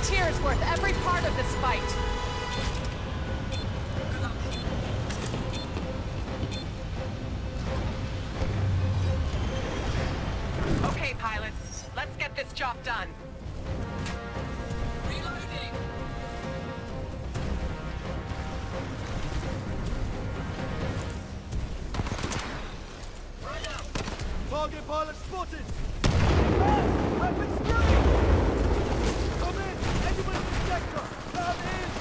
Tyr's worth every part of this fight. Okay, pilots. Let's get this job done. Reloading! Target pilot spotted! I've been sprayed! Come in! Anyone in the sector! Come in!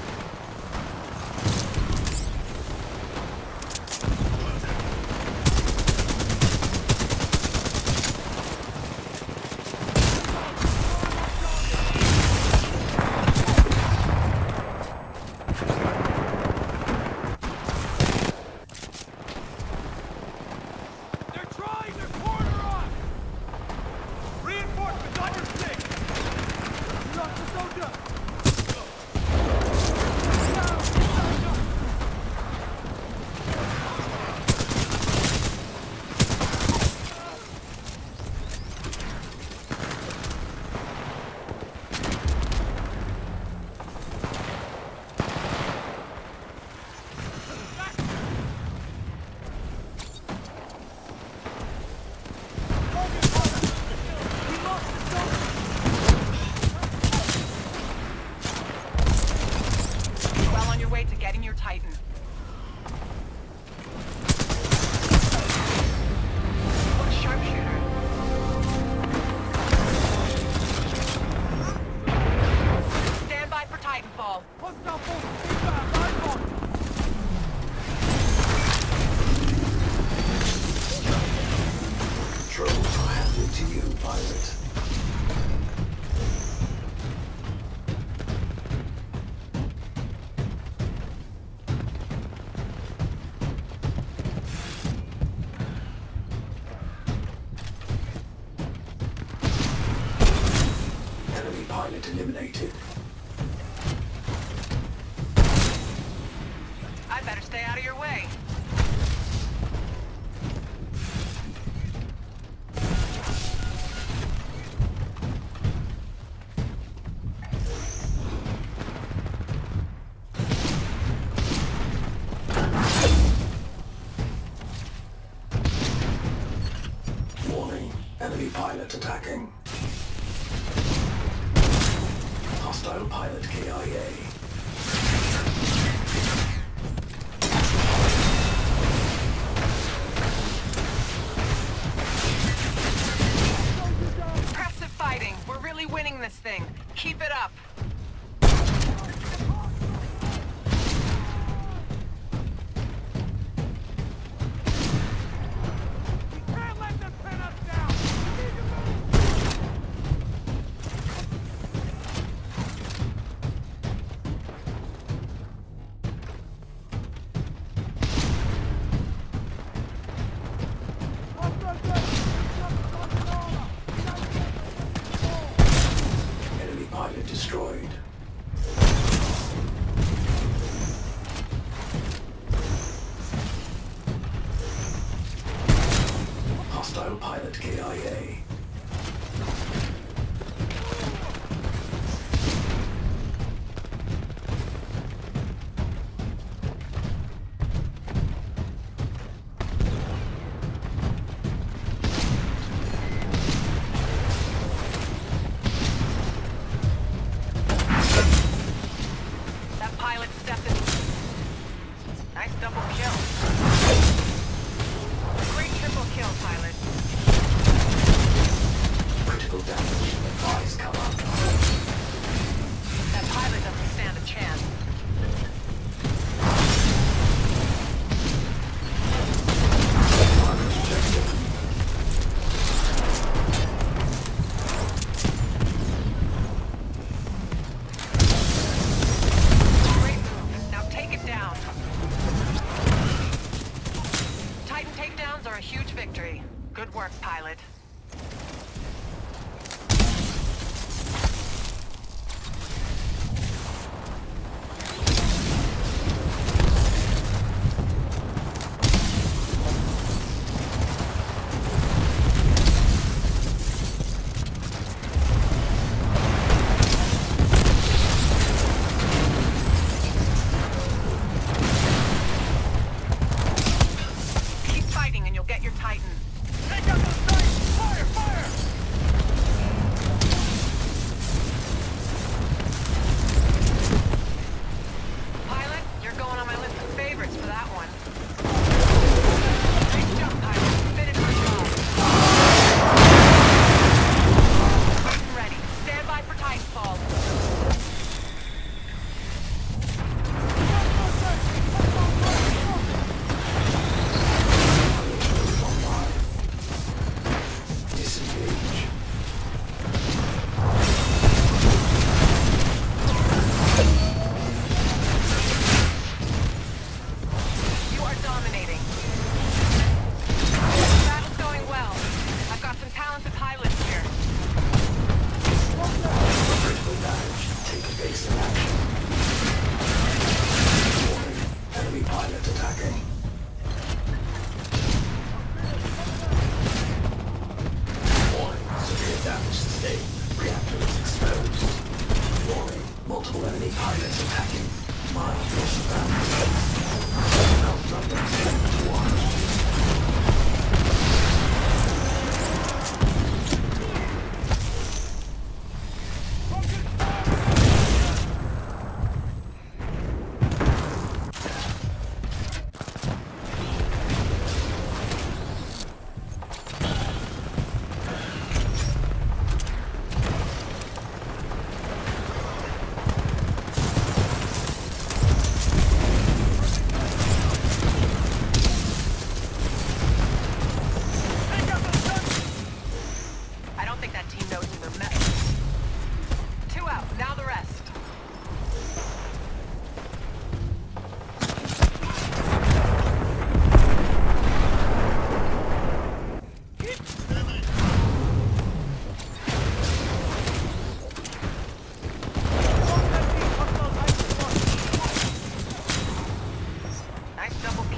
Eliminated. I better stay out of your way. Warning, enemy pilot attacking. Hostile pilot KIA. Impressive fighting. We're really winning this thing. Keep it up. Pilot destroyed. Hostile pilot KIA. Nice double kill. Great triple kill, pilot. Critical damage. Advise cover. That pilot doesn't stand a chance. Pilot ejected. Great move. Now take it down. Titan takedowns are a huge victory. Good work, pilot.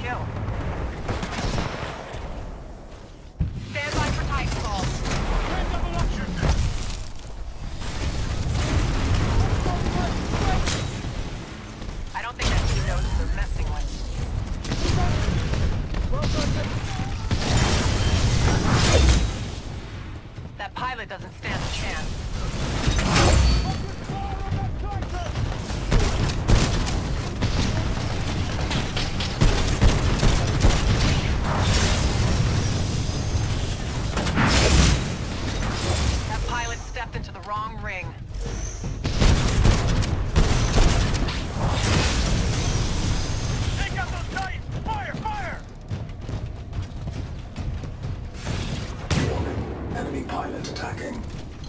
kill. Stand by for Titanfall. I don't think that team knows who they're messing with. That pilot doesn't stand a chance. That pilot stepped into the wrong ring. Take out those Titans! Fire! Fire! Warning. Enemy pilot attacking.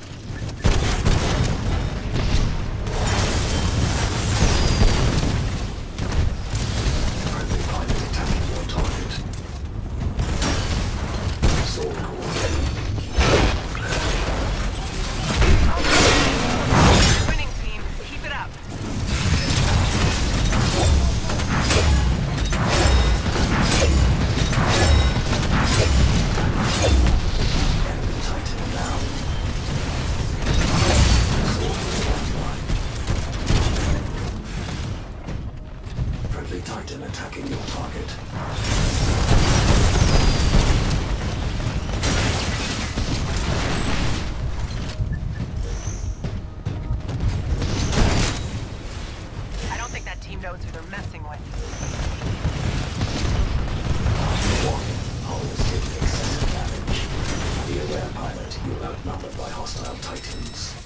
Friendly pilot attacking your target. Sword coordinated. Winning team, keep it up. Enemy Titan down. Sword online. Friendly Titan attacking your target. I don't think that team knows who they're messing with. Warning. Hull is taking excessive damage. Be aware, pilot. You're outnumbered by hostile Titans.